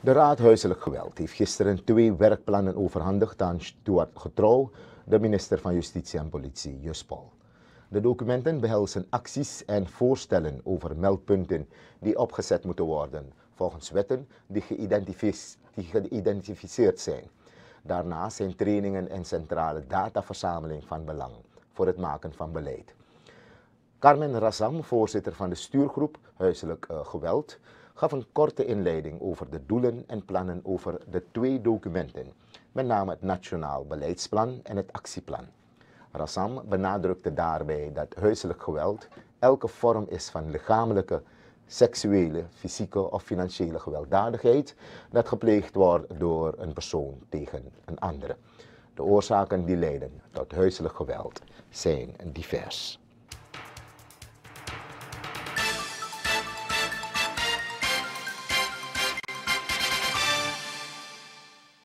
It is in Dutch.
De Raad Huiselijk Geweld heeft gisteren 2 werkplannen overhandigd aan Stuart Getrouw, de minister van Justitie en Politie, Juspol. De documenten behelzen acties en voorstellen over meldpunten die opgezet moeten worden, volgens wetten die geïdentificeerd zijn. Daarnaast zijn trainingen en centrale dataverzameling van belang voor het maken van beleid. Carmen Razam, voorzitter van de stuurgroep Huiselijk Geweld, gaf een korte inleiding over de doelen en plannen over de 2 documenten, met name het Nationaal Beleidsplan en het Actieplan. Razam benadrukte daarbij dat huiselijk geweld elke vorm is van lichamelijke, seksuele, fysieke of financiële gewelddadigheid dat gepleegd wordt door een persoon tegen een andere. De oorzaken die leiden tot huiselijk geweld zijn divers.